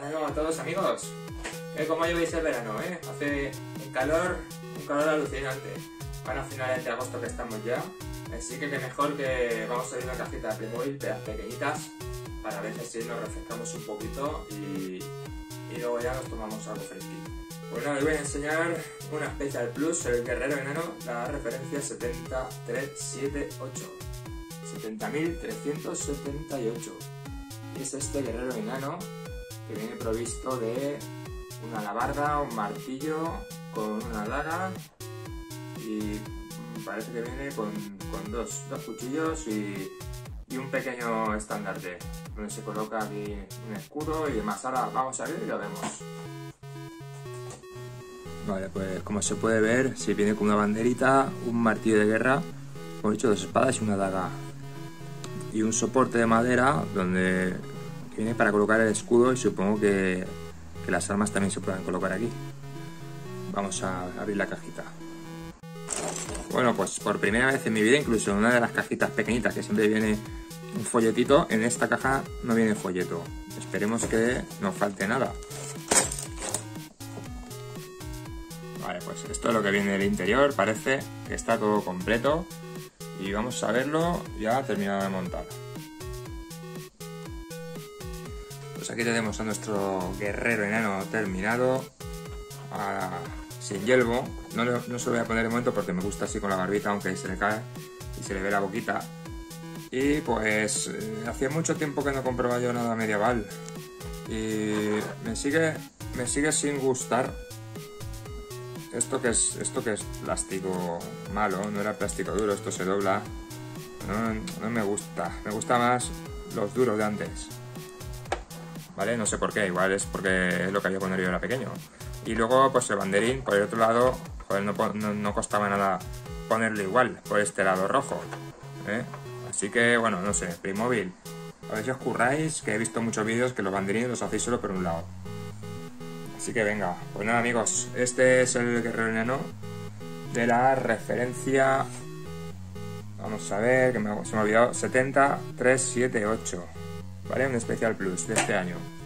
Bueno, a todos amigos, como ya veis el verano, hace un calor alucinante. Van a finales de agosto que estamos ya, así que mejor que vamos a abrir una cajita de Playmobil de las pequeñitas para ver si nos refrescamos un poquito y luego ya nos tomamos algo fresquito. Bueno, hoy voy a enseñar una Special Plus, el guerrero enano, la referencia 70378. 70.378. Es este guerrero enano que viene provisto de una alabarda, un martillo con una daga y parece que viene con dos cuchillos y un pequeño estandarte donde se coloca aquí un escudo y demás. Ahora vamos a ver y lo vemos. Vale, pues como se puede ver, si viene con una banderita, un martillo de guerra, como he dicho, dos espadas y una daga. Y un soporte de madera donde viene para colocar el escudo y supongo que las armas también se puedan colocar aquí. Vamos a abrir la cajita. Bueno, pues por primera vez en mi vida, incluso en una de las cajitas pequeñitas que siempre viene un folletito, en esta caja no viene folleto. Esperemos que no falte nada. Vale, pues esto es lo que viene del interior, parece que está todo completo y vamos a verlo ya terminado de montar. Pues aquí tenemos a nuestro guerrero enano terminado, sin yelmo. No se lo voy a poner de momento porque me gusta así con la barbita, aunque se le cae y se le ve la boquita. Y pues hacía mucho tiempo que no compraba yo nada medieval y me sigue sin gustar. Esto que es plástico malo, no era plástico duro, esto se dobla. No me gusta más los duros de antes. ¿Vale? No sé por qué, igual es porque es lo que había cuando yo era pequeño. Y luego pues el banderín por el otro lado, joder, no costaba nada ponerlo igual, por este lado rojo, Así que bueno, no sé, Playmobil, a ver si os curráis, que he visto muchos vídeos que los banderines los hacéis solo por un lado. Así que venga, pues nada amigos, este es el guerrero enano de la referencia, vamos a ver, que se me ha olvidado, 70378, ¿vale? Un Special Plus de este año.